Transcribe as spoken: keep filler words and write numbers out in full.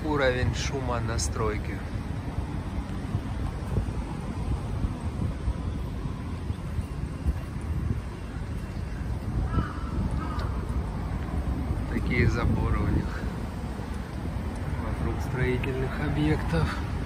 уровень шума на стройке. Такие заборы у них вокруг строительных объектов.